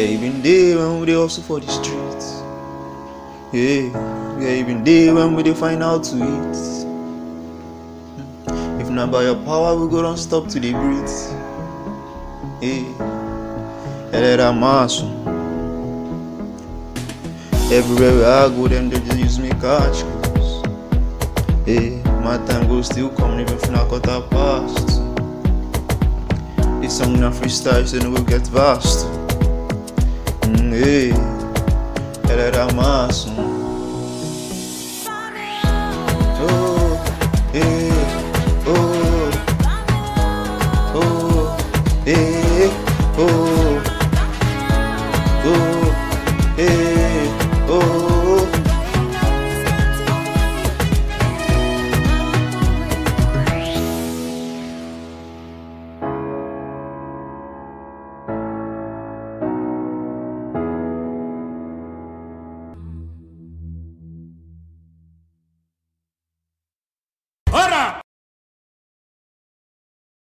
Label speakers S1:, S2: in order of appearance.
S1: even day when we dey hustle for the streets. Yeah, even day when we dey find out to eat. If not by your power, we go don't stop to the breathe. Let that mass. Everywhere where I go, them they just use me catch cruise. My time go still come even if I cut our past. This song na freestyle, so no will get vast. Let that mass.